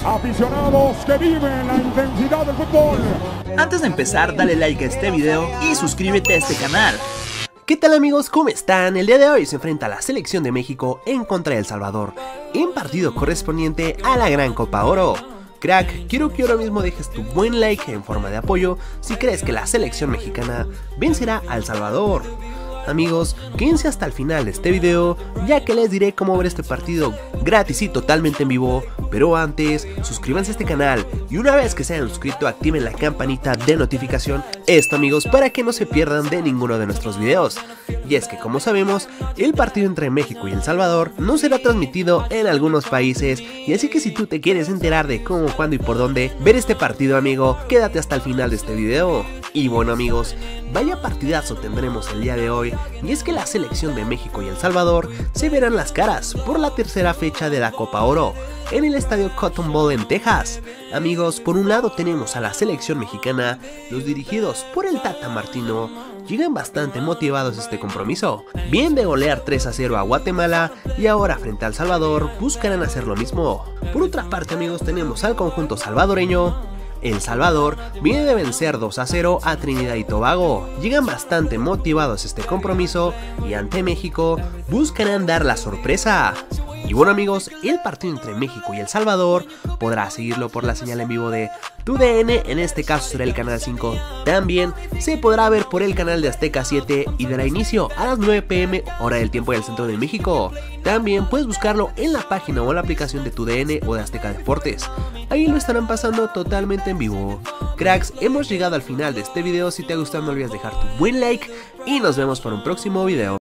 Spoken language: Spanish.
Aficionados que viven la intensidad del fútbol. Antes de empezar, dale like a este video y suscríbete a este canal. ¿Qué tal amigos? ¿Cómo están? El día de hoy se enfrenta la selección de México en contra de El Salvador, en partido correspondiente a la Gran Copa Oro. Crack, quiero que ahora mismo dejes tu buen like en forma de apoyo si crees que la selección mexicana vencerá a El Salvador. Amigos, quédense hasta el final de este video, ya que les diré cómo ver este partido gratis y totalmente en vivo. Pero antes, suscríbanse a este canal y una vez que se hayan suscrito activen la campanita de notificación. Esto amigos, para que no se pierdan de ninguno de nuestros videos. Y es que como sabemos, el partido entre México y El Salvador no será transmitido en algunos países. Y así que si tú te quieres enterar de cómo, cuándo y por dónde ver este partido amigo, quédate hasta el final de este video. Y bueno amigos, vaya partidazo tendremos el día de hoy. Y es que la selección de México y El Salvador se verán las caras por la tercera fecha de la Copa Oro en el estadio Cotton Bowl en Texas. Amigos, por un lado tenemos a la selección mexicana, los dirigidos por el Tata Martino llegan bastante motivados a este compromiso. Bien de golear 3-0 a Guatemala y ahora frente a El Salvador buscarán hacer lo mismo. Por otra parte amigos, tenemos al conjunto salvadoreño. El Salvador viene de vencer 2-0 a Trinidad y Tobago. Llegan bastante motivados a este compromiso y ante México buscarán dar la sorpresa. Y bueno amigos, el partido entre México y El Salvador podrá seguirlo por la señal en vivo de TUDN, en este caso será el canal 5. También se podrá ver por el canal de Azteca 7 y dará inicio a las 9 p.m. hora del tiempo del centro de México. También puedes buscarlo en la página o la aplicación de TUDN o de Azteca Deportes. Ahí lo estarán pasando totalmente en vivo. Cracks, hemos llegado al final de este video. Si te ha gustado no olvides dejar tu buen like y nos vemos para un próximo video.